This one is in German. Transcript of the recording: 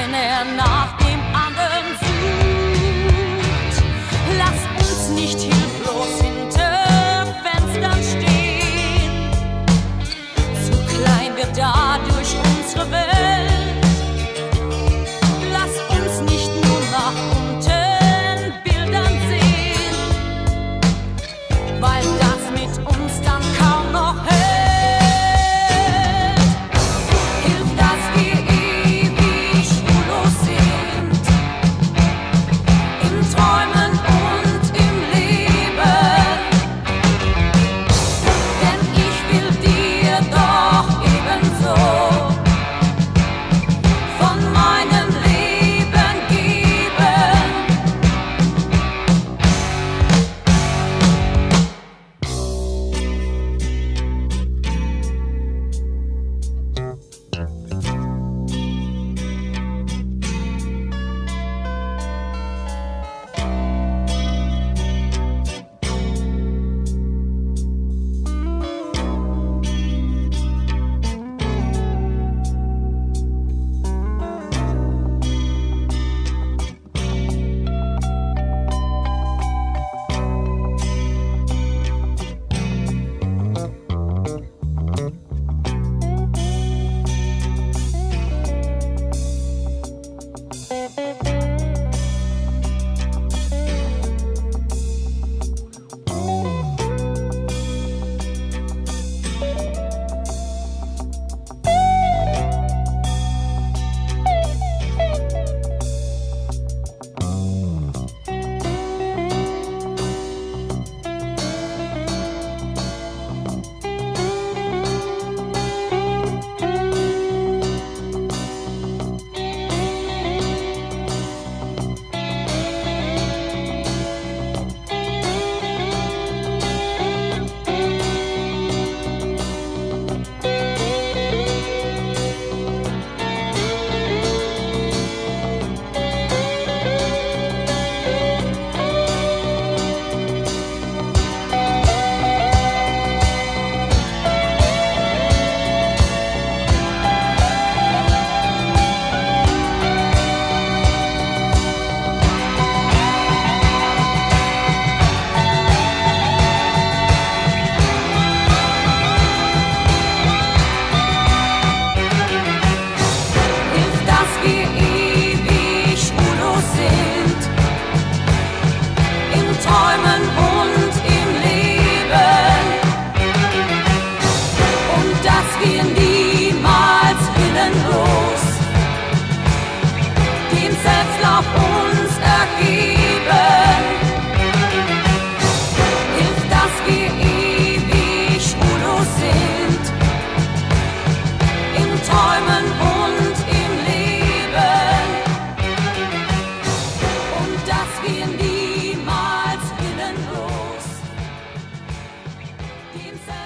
wenn er nach dem anderen sucht. Lass uns nicht hilflos hinter Fenstern stehen. Zu klein wird dadurch unsere Welt. Lass uns nicht nur nach unten Bildern sehen, weil das mit uns dann kaum noch hält. Hilft, dass wir ewig spurlos sind, im Träumen und im Leben. Denn ich will dir doch ebenso von meinem Leben geben. Träumen und im Leben, und dass wir niemals willenlos dem Selbstlauf uns ergeben. Hilft, dass wir ewig spurlos sind, im Träumen und im Leben, und dass wir niemals willenlos dem Selbstlauf